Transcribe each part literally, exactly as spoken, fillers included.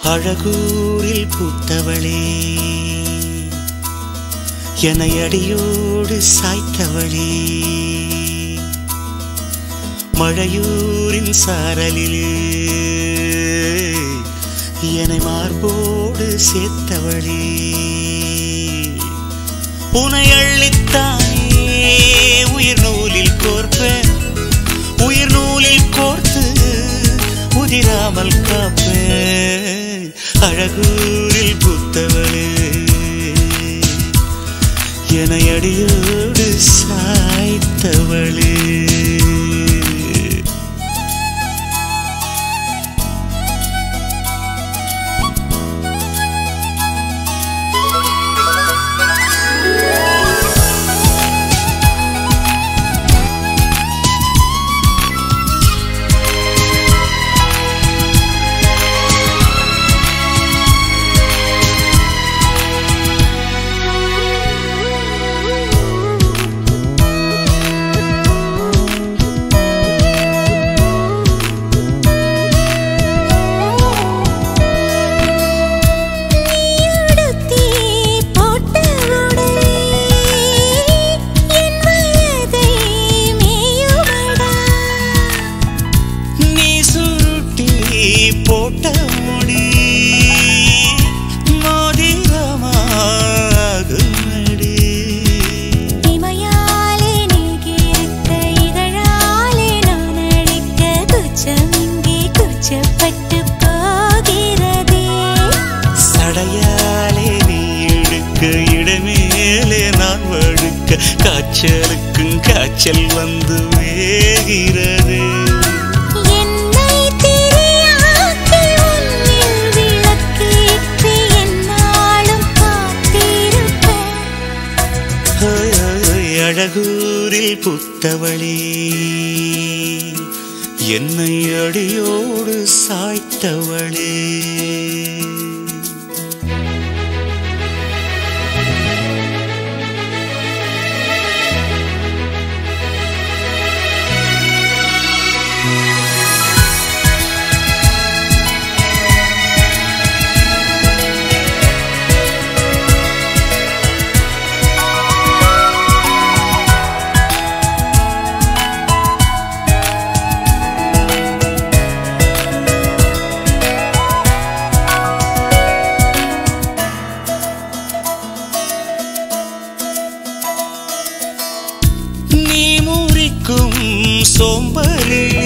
அழகூரில் பூத்தவளே என்னை அடியோடு சாய்த்தவளே மழையூரின் சாரலிலே என்னை மார்போடு சேர்த்தவளே உனை அள்ளித்தானே உயிர் நூலில் கோர்ப்பேன் உயிர் நூலில் கோர்த்து உதிராமல் காப்பேன் அழகூரில் பூத்தவளே என்னை அடியோடு சாய்த்தவளே காய்ச்சலுக்கும் காய்ச்சல் வந்து வேகிறது என்னை திரியாக்கி உன்னில் விளக்கேற்றி என்னாலும் காத்திருப்பேன் அழகூரில் பூத்தவளே என்னை அடியோடு சாய்த்தவளே சோம்பரிலே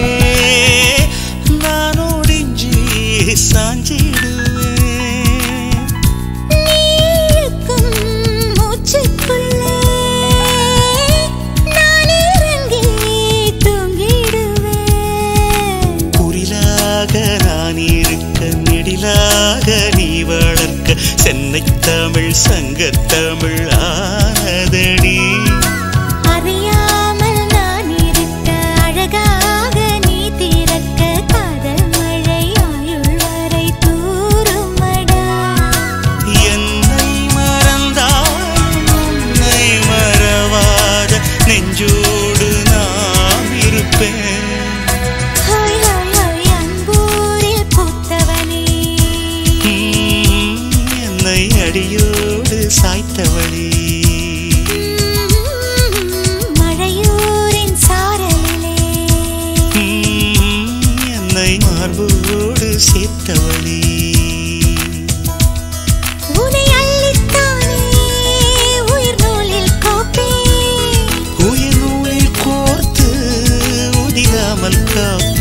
நான் ஒடிஞ்சி சாஞ்சிடுவேன் நீக்கும் மூச்சுக்குள்ளே நான் இறங்கி தூங்கிடுவேன் புரிலாக நான் இருக்க நெடிலாக நீ வளர்க்க சென்னை தமிழ் சங்கத்தமிழ் ஆனதடி நெஞ்சோடு நாம் இருப்பேன் அன்பூரில் பூத்தவனே என்னை அடியோடு சாய்த்தவளே மழையூரின் சாரலிலே என்னை மார்போடு சேர்த்தவளே உனை அள்ளித்தானே உயிர் நூலில் கோப்பேன் உயிர் நூலில் கோர்த்து உதிராமல் காப்பேன்